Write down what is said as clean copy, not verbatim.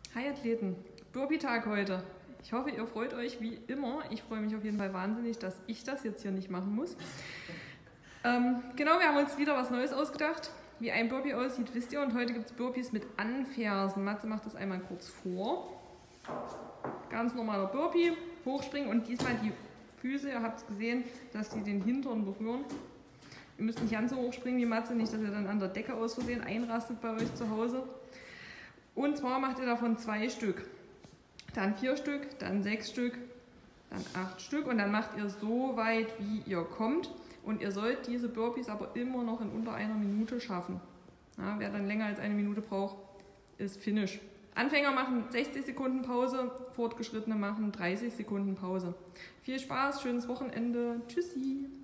Hi Athleten, Burpee-Tag heute. Ich hoffe, ihr freut euch wie immer. Ich freue mich auf jeden Fall wahnsinnig, dass ich das jetzt hier nicht machen muss. Genau, wir haben uns wieder was Neues ausgedacht. Wie ein Burpee aussieht, wisst ihr. Und heute gibt es Burpees mit Anfersen. Matze macht das einmal kurz vor. Ganz normaler Burpee, hochspringen und diesmal die Füße, ihr habt es gesehen, dass die den Hintern berühren. Ihr müsst nicht ganz so hoch springen wie Matze, nicht, dass ihr dann an der Decke aus Versehen einrastet bei euch zu Hause. Und zwar macht ihr davon 2 Stück, dann 4 Stück, dann 6 Stück, dann 8 Stück und dann macht ihr so weit, wie ihr kommt. Und ihr sollt diese Burpees aber immer noch in unter einer Minute schaffen. Ja, wer dann länger als eine Minute braucht, ist Finish. Anfänger machen 60 Sekunden Pause, Fortgeschrittene machen 30 Sekunden Pause. Viel Spaß, schönes Wochenende, tschüssi!